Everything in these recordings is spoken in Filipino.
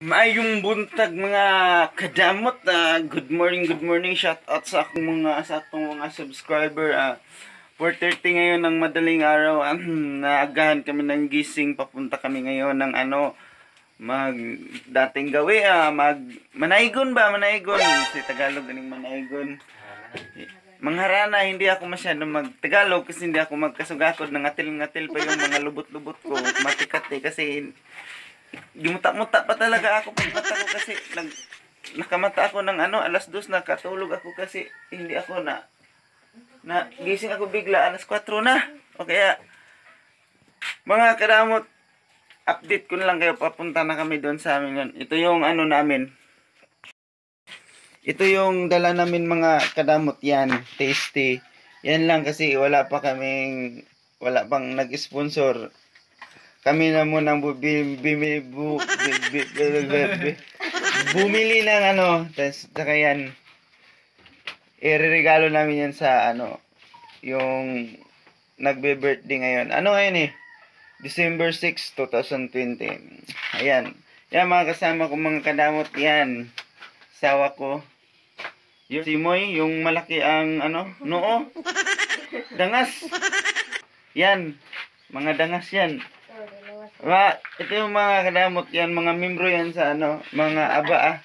Maayong buntag mga kadamot. Good morning. Shout out sa atong mga subscriber. 4:30 ngayon ng madaling araw. Naagahan kami ng gising. Papunta kami ngayon ng dating gawi. Manaygon ba? Manaygon. Si Tagalog ganing manaygon. Mangharana, hindi ako masyado mag-Tagalog kasi hindi ako magkasugakod. Nangatil-ngatil pa yung mga lubot-lubot ko. Matikati kasi gimuta-muta pa talaga ako pagmata ko kasi nakamata ako ng 2:00 nakatulog ako kasi hindi ako na gising ako bigla 4:00 na. O kaya mga kadamot, update ko na lang kayo, papunta na kami doon sa amin yun. Ito yung namin. Ito yung dala namin mga kadamot, yan, tasty. Yan lang kasi wala pang nag-sponsor. Kami na munang bumili ng saka yan, ireregalo namin yan sa yung nagbe-birthday ngayon. Ngayon December 6, 2020. Ayan. Yan mga kasama ko mga kadamot, yan. Sawa ko. Yung simoy, yung malaki ang noo. Dangas. Yan. Mga dangas yan. Ito yung mga kadamot yan, mga membro yan sa mga aba.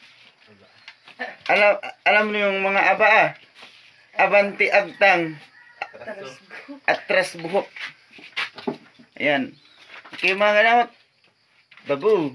Alam mo yung mga aba. Abanti agtang. Atras buhok. Ayan. Okay mga kadamot. Babu.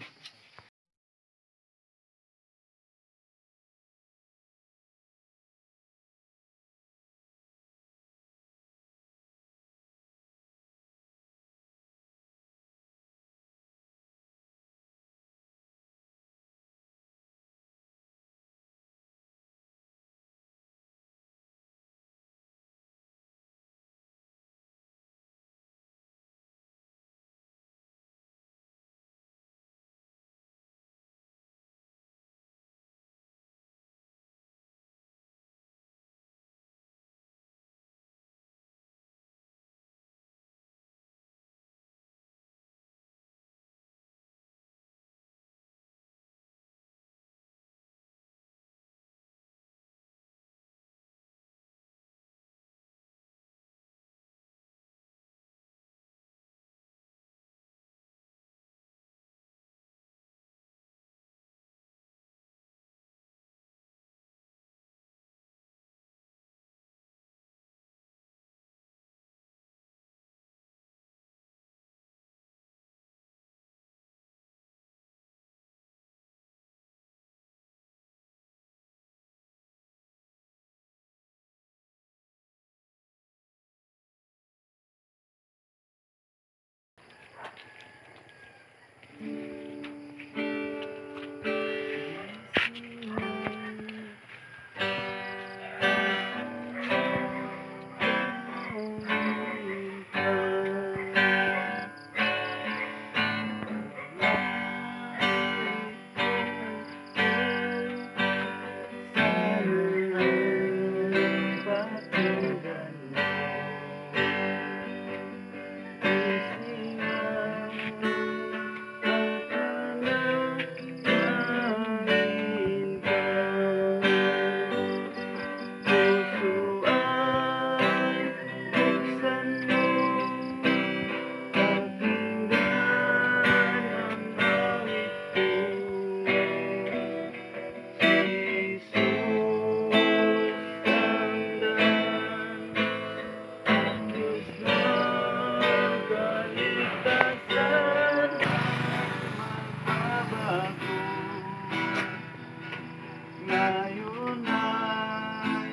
Ngayon ay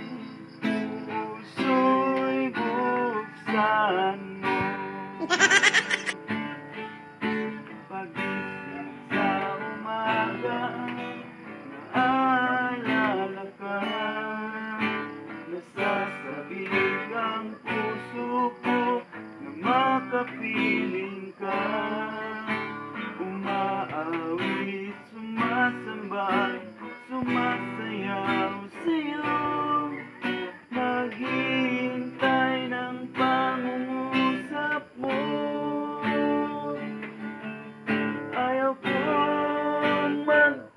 puso'y buksan mo. Pagising sa umaga, naalala ka. Nasasabik ang puso ko na makapiling ka. Umaawit, sumasamba, sumasayaw sa'yo. Naghihintay ng pangungusap mo. Ayaw kong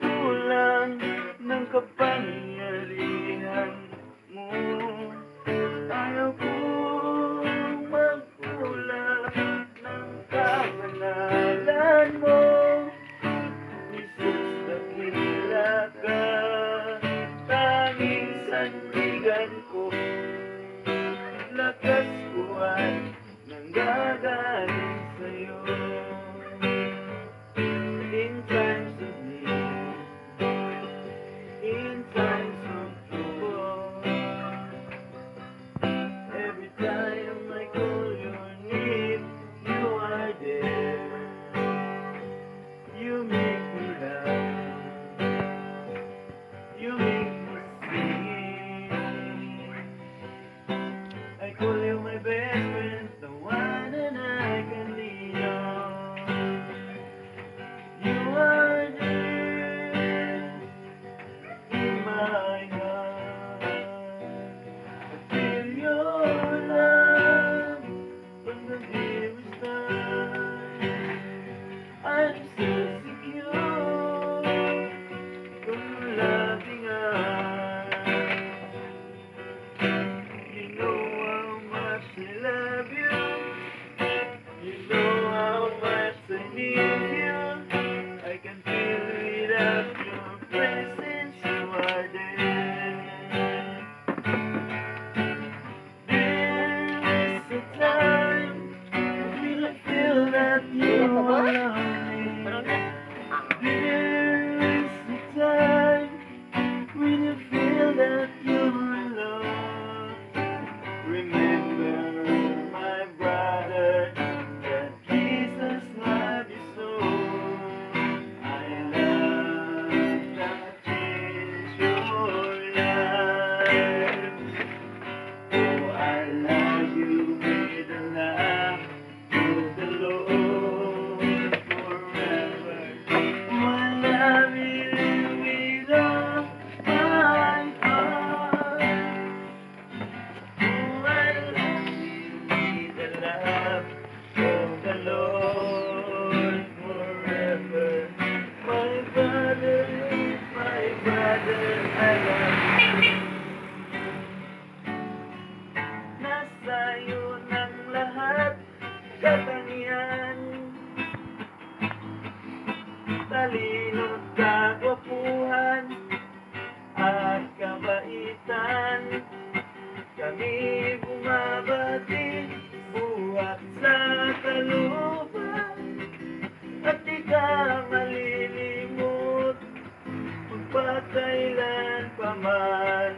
magpakailan pa man.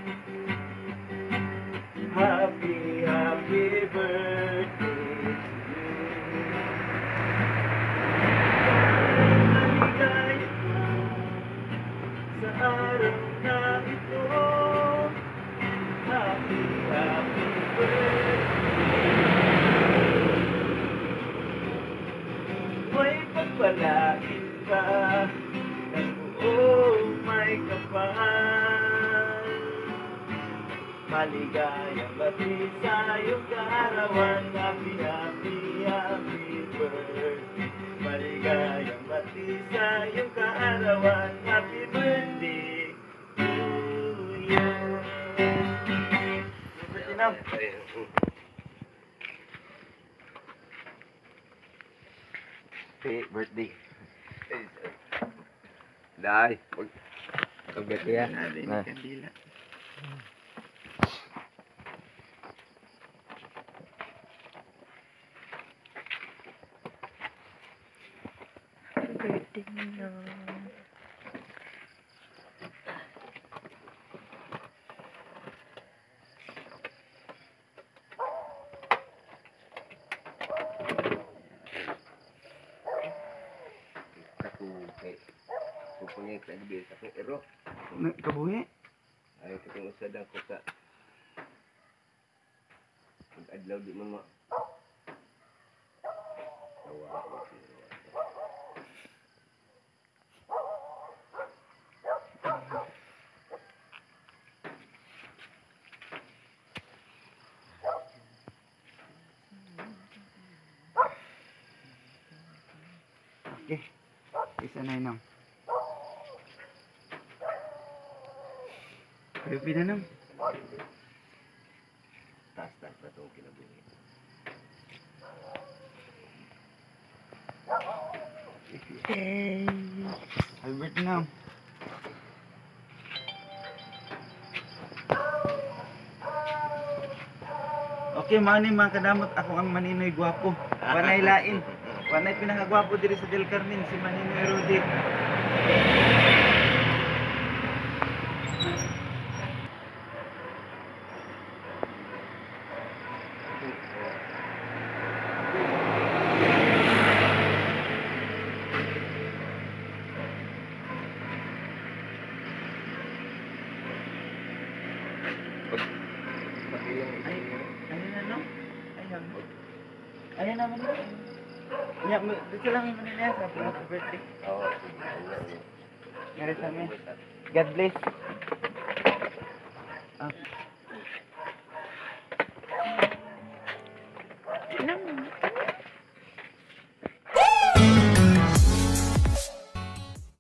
Happy, happy birthday to you. Maligaya ka sa araw na ito. Happy, happy birthday. May pagpalain ka ng buong may kapal. Maligayang bati sa iyong kaarawan. Happy, happy, happy birthday. Maligayang bati sa iyong kaarawan. Happy birthday to you. Birthday na. Happy birthday. Dai, pag ya. Ada ini kandila. Birthday na. Pupungit lagi biasa ke ero. Kabuhi? Ay katong usad ako ka. Pag-adlaw di man ma. Tawa. Okay. Isa na yun. Happy na nang. Tas na itong kinabuhi. Yay! Albert na. Okay, mani mga kadamot, ako ang Maninoy Gwapo. Wanay lain. Wanay pinakagwapo diri sa Del Carmen, si Maninoy Rudy. Ayun na no? Ayun. Ayun naman no? Ya, dito lang yung Maninoy sa happy birthday. Oh. Meron sa amin. God bless. Ah.